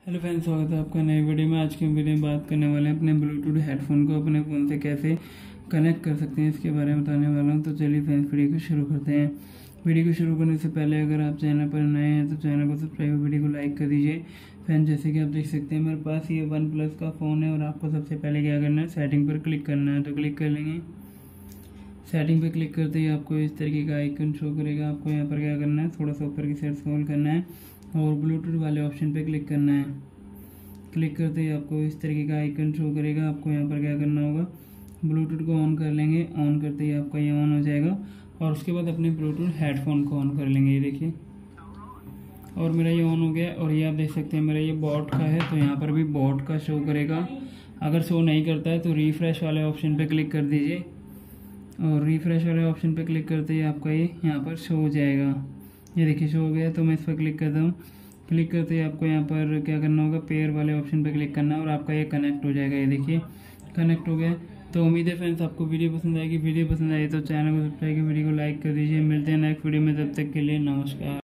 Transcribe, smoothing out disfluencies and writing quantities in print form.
Hello friends, स्वागत है आपका नई वीडियो में। आज की वीडियो में बात करने वाले हैं अपने ब्लूटूथ हेडफोन को अपने फ़ोन से कैसे कनेक्ट कर सकते हैं, इसके बारे में बताने वाला हूं। तो चलिए फ्रेंड्स, वीडियो को शुरू करते हैं। वीडियो को शुरू करने से पहले अगर आप चैनल पर नए हैं तो चैनल को सब्सक्राइब, वीडियो को लाइक कर दीजिए। फ्रेंड्स, जैसे कि आप देख सकते हैं मेरे पास ये OnePlus का फ़ोन है और आपको सबसे पहले क्या करना है, सेटिंग पर क्लिक करना है। तो क्लिक कर लेंगे। सेटिंग पे क्लिक करते ही आपको इस तरीके का आइकन शो करेगा। आपको यहाँ पर क्या करना है, थोड़ा सा ऊपर की साइड स्क्रॉल करना है और ब्लूटूथ वाले ऑप्शन पे क्लिक करना है। क्लिक करते ही आपको इस तरीके का आइकन शो करेगा। आपको यहाँ पर क्या करना होगा, ब्लूटूथ को ऑन कर लेंगे। ऑन करते ही आपका ये ऑन हो जाएगा और उसके बाद अपने ब्लूटूथ हेडफोन को ऑन कर लेंगे। ये देखिए, और मेरा ये ऑन हो गया। और ये आप देख सकते हैं मेरा ये बॉट का है, तो यहाँ पर भी बॉट का शो करेगा। अगर शो नहीं करता है तो रिफ्रेश वाले ऑप्शन पे क्लिक कर दीजिए और रिफ्रेश वाले ऑप्शन पे क्लिक करते ही आपका ये यहाँ पर शो हो जाएगा। ये देखिए शो हो गया। तो मैं इस पर क्लिक करता हूँ। क्लिक करते ही आपको यहाँ पर क्या करना होगा, पेयर वाले ऑप्शन पे क्लिक करना है और आपका ये कनेक्ट हो जाएगा। ये देखिए कनेक्ट हो गया। तो उम्मीद है फ्रेंड्स आपको वीडियो पसंद आएगी। वीडियो पसंद आई तो चैनल को सब्सक्राइब कर वीडियो को लाइक कर दीजिए। मिलते हैं नेक्स्ट वीडियो में, तब तक के लिए नमस्कार।